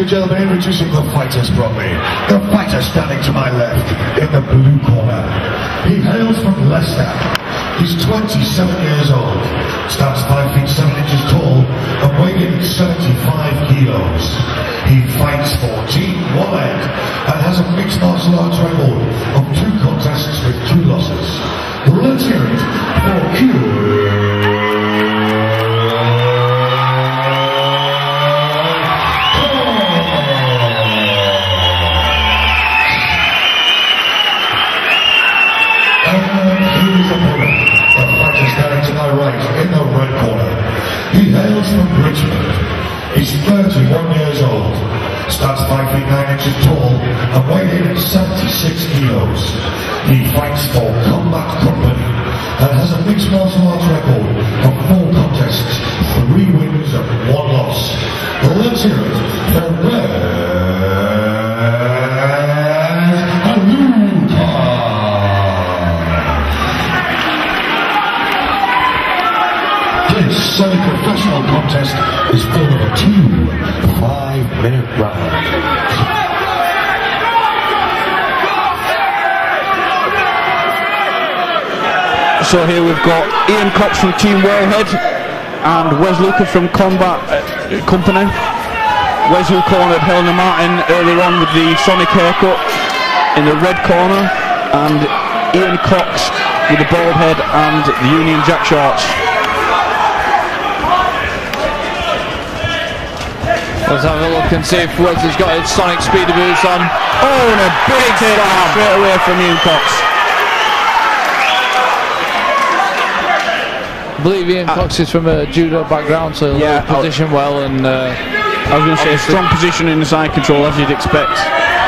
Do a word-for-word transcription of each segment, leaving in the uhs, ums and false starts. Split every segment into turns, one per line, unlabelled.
and gentlemen, introducing the fighters from me. The fighter standing to my left, in the blue corner. He hails from Leicester. He's twenty-seven years old, stands five feet seven inches tall, and weighing in seventy-five kilos. He fights for Team Wallet and has a mixed martial arts record of two contests with two losses. Let's hear it for Q. In the red corner. He hails from Richmond. He's thirty-one years old, stands five feet nine inches tall, and weighing in at seventy-six kilos. He fights for Combat Company and has a mixed martial arts record of four contests, three wins and one loss. Let's hear it for Red Aluka. This semi-professional contest is full of a two five-minute round.
So here we've got Ian Cox from Team Whalehead and Wes Lucas from Combat uh, Company. Wes, who cornered Helena Martin earlier on with the Sonic haircut in the red corner, and Ian Cox with the bald head and the Union Jack shorts.
Let's have a look and see if Wesley's got his Sonic speeder boots on.
Oh, and a big hit straight away from Ian Cox.
I believe Ian uh, Cox is from a judo background, so
yeah,
he'll position well. And uh,
I was going to say a strong position in the side control, as you'd expect.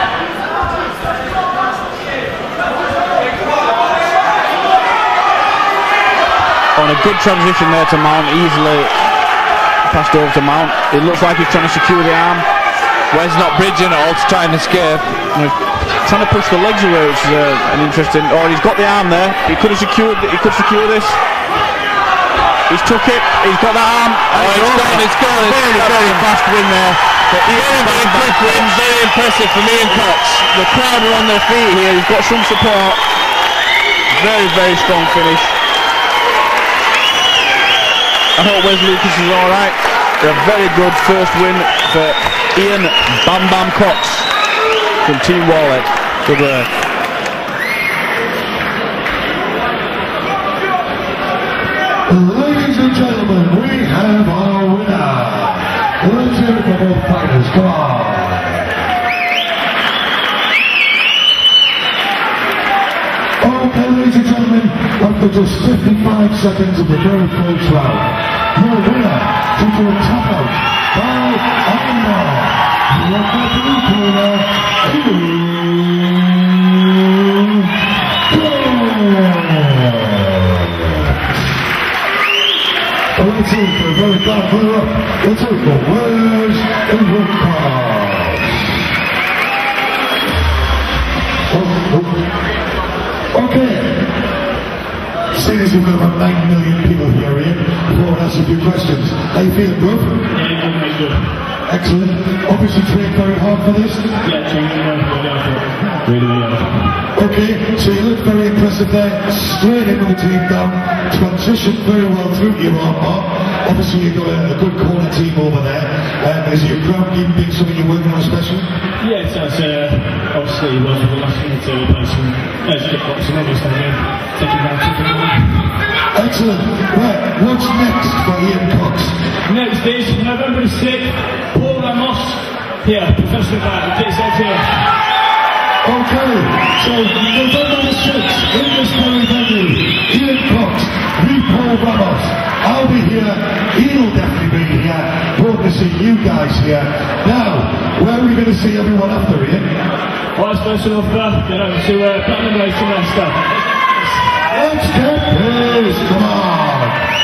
On a good transition there to Mount, easily passed over to Mount. It looks like he's trying to secure the arm.
Wes not bridging at all to try and escape.
And trying to push the legs away, which is uh, an interesting. Or he's got the arm there. He could have secured. He could secure this. He's took it. He's got that arm.
Oh, it's gone. It's gone.
Very, very fast win there. But
very, very quick win. Very impressive for Ian Cox.
The crowd are on their feet here. He's got some support. Very, very strong finish. I hope Wes Lucas is alright. A very good first win for Ian Bam Bam Cox from Team Wallet. Good work.
Ladies and gentlemen, we have our winner. Let's hear it for both fighters. Come on. Okay, ladies and gentlemen, after just fifty-five seconds of the very first round, your winner, due to a tap out by Anna, from the blue corner, Ian Cox. Let's see for a very bad winner. Let's see for Wes Aluka. Okay. Seeing as we've got about nine million people here, Ian, before I ask you a few questions, how you feeling, good?
Yeah, good, good.
Excellent. Obviously trained very hard for this?
Yeah, trained very hard. Really, really hard.
Okay, so you look very impressive there. Straight in with the team down. Transitioned very well through your armbar. Obviously you've got a, a good corner team over there. Um, is your ground game being something you're working on especially?
Yeah, it has. Uh, obviously, was with the last minute to play some uh, kickboxing, obviously, yeah. Taking down something.
Excellent. Right, what's next for Ian Cox?
Next is November the sixth, Paul Ramos, here, professional fighter, get yourself here.
Okay, so November the sixth, in this very venue, Ian Cox, me, Paul Ramos. I'll be here, Ian will definitely be here, hope to see you guys here. Now, where are we going to see everyone after, Ian?
Well, it's first enough, uh, get over to uh, Platinum Race in Leicester.
Let's get this, come on!